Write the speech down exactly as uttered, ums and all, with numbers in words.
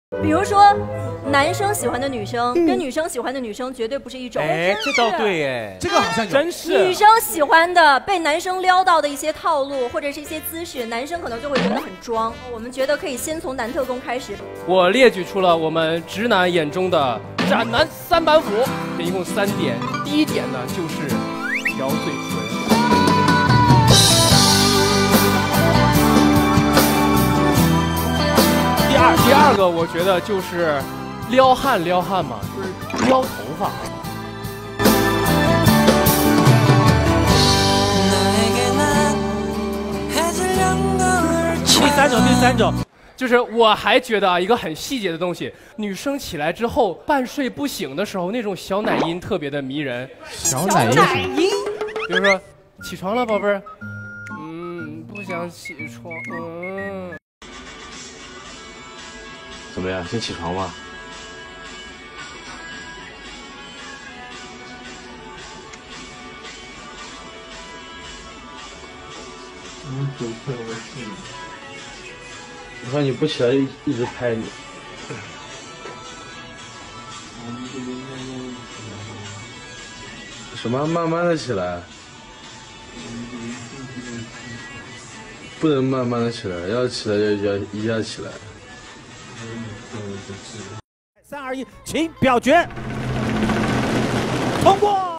比如说，男生喜欢的女生、嗯、跟女生喜欢的女生绝对不是一种。 哎，这倒对哎， 这个好像有真是。 女生喜欢的被男生撩到的一些套路或者是一些姿势，男生可能就会觉得很装。我们觉得可以先从男特工开始。 我列举出了我们直男眼中的斩男三板斧，这一共三点。第一点呢，就是挑嘴唇。 第二，第二个我觉得就是撩汉撩汉嘛，就是撩头发。 第三种，第三种， 就是我还觉得啊，一个很细节的东西，女生起来之后半睡不醒的时候，那种小奶音特别的迷人。 小奶音， 比如说起床了，宝贝儿，嗯，不想起床，嗯。 怎么样？先起床吧。我看你不起来，一直拍你。什么？慢慢的起来。不能慢慢的起来，要起来就要一下起来。 三二一，请表决，通过。